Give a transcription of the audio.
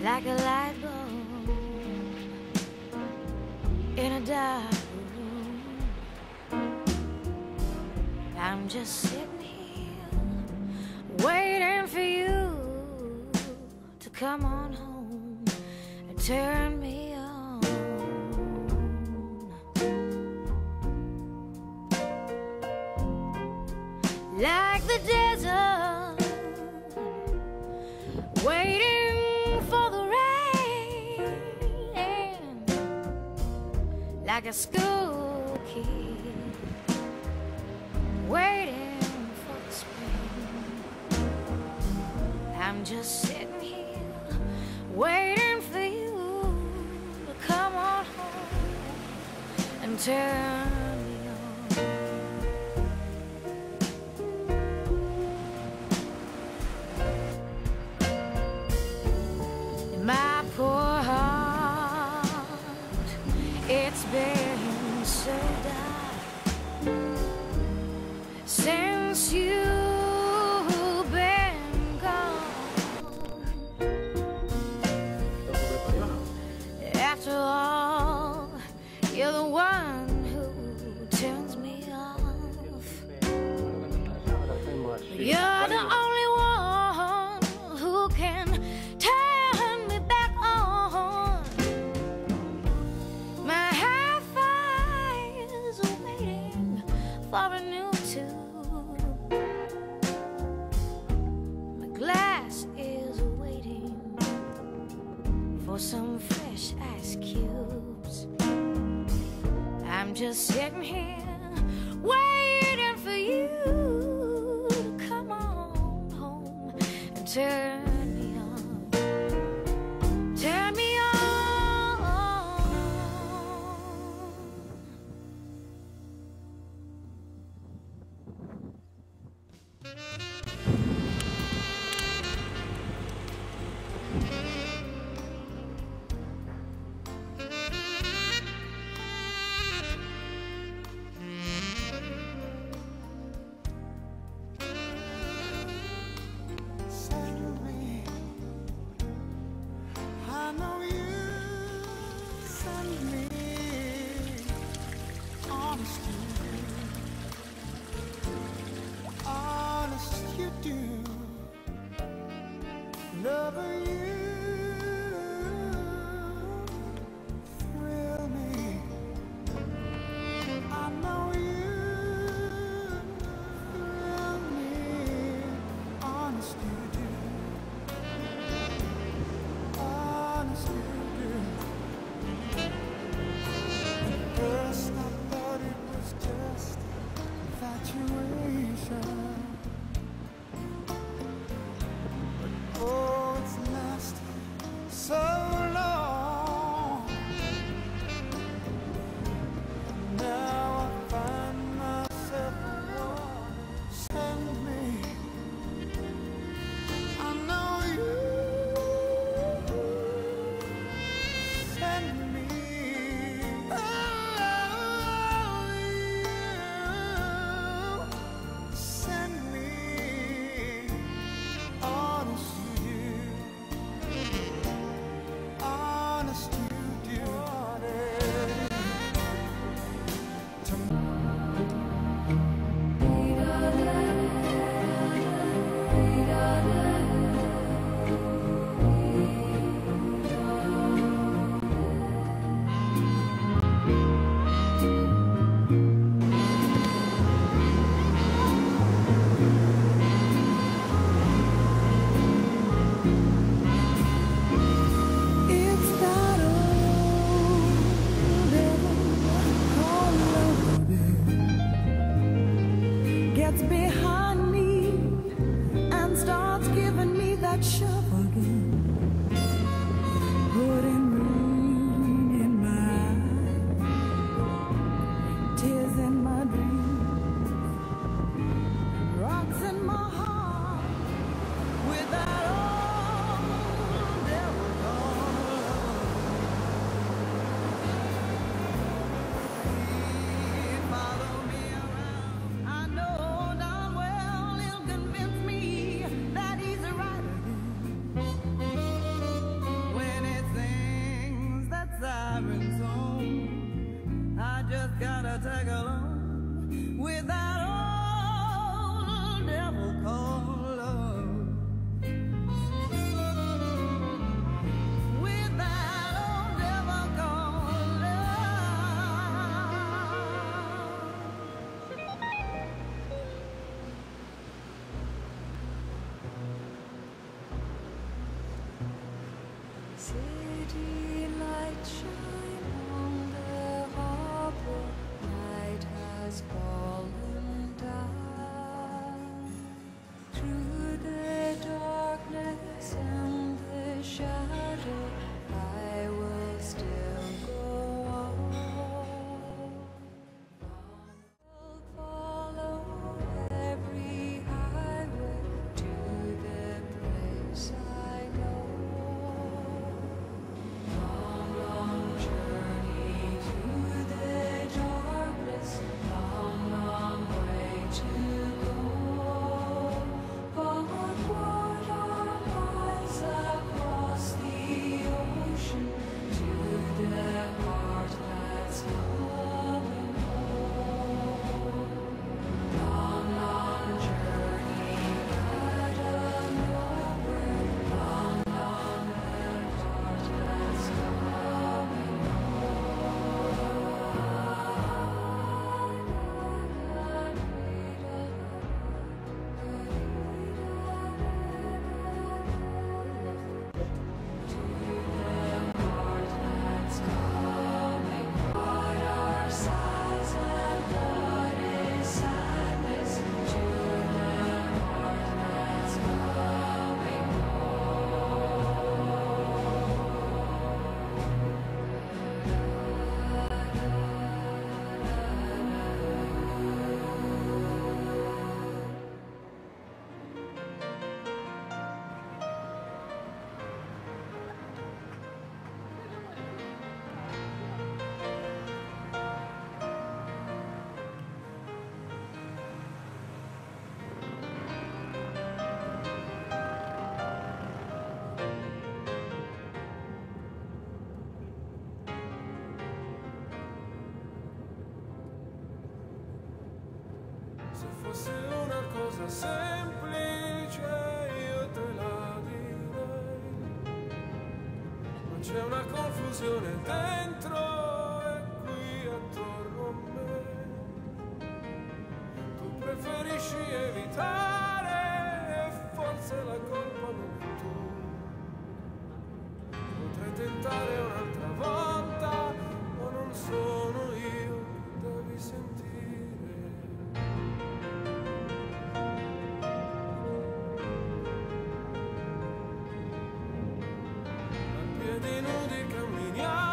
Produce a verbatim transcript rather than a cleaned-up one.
like a light bulb in a dark room. I'm just sitting here waiting for you to come on home and turn me on. Like the desert, waiting for the rain, like a school kid waiting for the spring. I'm just sitting here waiting for you to come on home and turn me on. My poor heart, it's been so dark since you've been gone. After all, you're the one who turns me off. You're the only one who can turn me back on. My hi-fi is waiting for a new tune. My glass is waiting for some fresh ice cubes. I'm just sitting here waiting for you to come on home and turn me on. Turn me on. Suddenly, I know you. Suddenly, honest you do, honest you do, loving you thrill me. I know you thrill me, honest you do, honest you do. First I thought it was just infatuation, but oh, it's lasting City lights shine on the harbor, night has fallen down. Through the darkness and the shadow, I will still go on. I'll follow every highway to the place I know. Long, long journey through the darkness, long, long way to go. But what are miles across the ocean to the heart that's coming home? Long, long journey out of nowhere, long, long heart that's coming Se fosse una cosa semplice io te la direi, ma c'è una confusione dentro e qui attorno a me. Tu preferisci evitare e forse la colpa non è tua. Potrei tentare un'altra volta, ma non sono io che devi sentire. A piedi nudi camminiamo